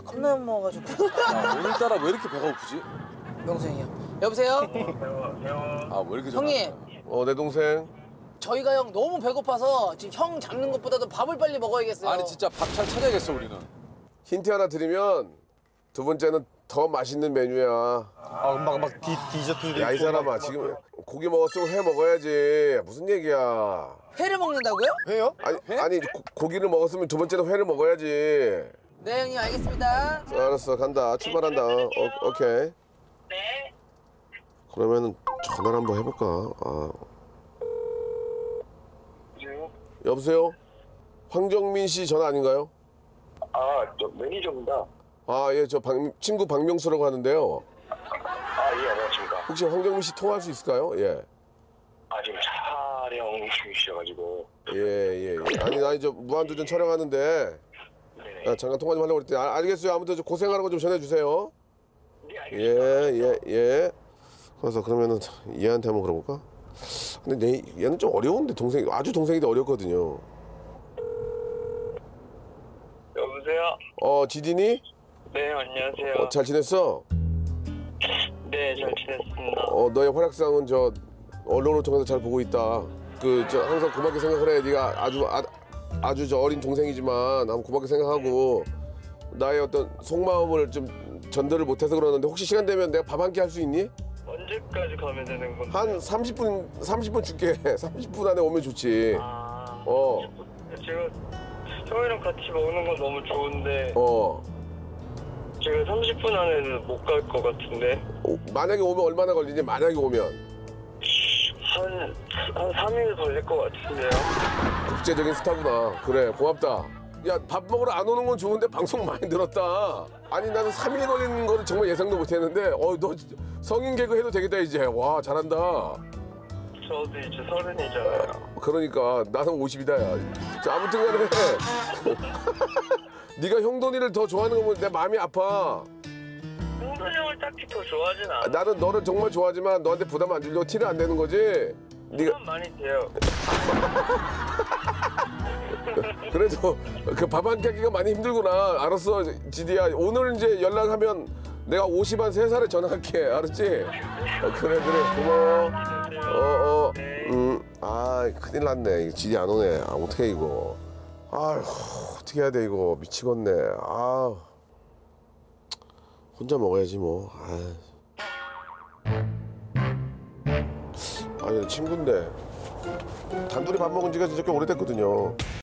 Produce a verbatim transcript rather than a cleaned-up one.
겁나 못 먹어가지고. 야, 오늘따라 왜 이렇게 배가 고프지? 명성이요. 여보세요? 아, 왜 이렇게 형님. 어, 내 동생. 저희가 형 너무 배고파서 지금 형 잡는 것보다도 밥을 빨리 먹어야겠어요. 아니 진짜 밥 잘 찾아야겠어 우리는. 힌트 하나 드리면 두 번째는 더 맛있는 메뉴야. 아, 막, 막 디, 디저트도 야, 이 있고 사람아, 막, 지금 고기 먹었으면 회 먹어야지. 무슨 얘기야. 회를 먹는다고요? 왜요? 아니, 아니 고, 고기를 먹었으면 두 번째는 회를 먹어야지. 네 형님 알겠습니다. 알았어, 간다. 출발한다. 어, 오케이. 네. 그러면은 전화를 한번 해볼까? 아. 여보세요? 여보세요? 황정민 씨 전화 아닌가요? 아, 저 매니저입니다. 아, 예, 저 박, 친구 박명수라고 하는데요. 아, 예, 안녕하십니까. 혹시 황정민 씨 통화할 수 있을까요? 예. 아, 지금 촬영 중이셔가지고. 예, 예, 예. 아니, 아니, 저 무한도전 촬영하는데 네네. 아, 잠깐 통화 좀 하려고 그랬더니 아, 알겠어요. 아무튼 저 고생하는 거 좀 전해주세요. 네, 알겠습니다. 예, 예, 예. 그래서 그러면은 얘한테 한번 물어볼까? 근데 얘, 얘는 좀 어려운데 동생 아주 동생인데 어렵거든요. 여보세요? 어, 지딘이? 네, 안녕하세요. 어, 잘 지냈어? 네, 잘 지냈습니다. 어, 너의 활약상은 저 언론을 통해서 잘 보고 있다. 그 저 항상 고맙게 생각을 해. 네가 아주 아, 아주 저 어린 동생이지만 한번 고맙게 생각하고 나의 어떤 속마음을 좀 전달을 못해서 그러는데 혹시 시간 되면 내가 밥 한 끼 할 수 있니? 언제까지 가면 되는 건데? 한 삼십 분 삼십 분 줄게. 삼십 분 안에 오면 좋지. 아, 어. 제가 형이랑 같이 먹는 건 너무 좋은데 어. 제가 삼십 분 안에는 못 갈 것 같은데 오, 만약에 오면 얼마나 걸리니? 만약에 오면 한, 한 삼 일 걸릴 것 같은데요? 국제적인 스타구나. 그래, 고맙다. 야, 밥 먹으러 안 오는 건 좋은데 방송 많이 늘었다. 아니, 나는 삼 일 걸리는 거는 정말 예상도 못 했는데 어, 너 성인 개그 해도 되겠다 이제. 와, 잘한다. 저도 이제 서른이잖아요. 그러니까 나는 오십이다 야. 자, 아무튼 간에 네가 형돈이를 더 좋아하는 거 보면 내 마음이 아파. 형돈 형을 딱히 더 좋아하진 않아. 나는 너를 정말 좋아하지만 너한테 부담 안 주려고 티를 안 내는 거지. 네가 부담 많이 돼요. 그래도 그 밥 한 끼 하기가 많이 힘들구나. 알았어, 지디야. 오늘 이제 연락하면 내가 오십 한 세 살에 전화할게. 알았지? 어, 그래, 그래. 고마워. 어, 어. 음. 아, 큰일 났네. 이거 지디 안 오네. 아, 어떡해, 이거. 아휴, 어떻게 해야 돼, 이거. 미치겠네. 아. 혼자 먹어야지, 뭐. 아. 아니, 친구인데. 단둘이 밥 먹은 지가 진짜 꽤 오래됐거든요.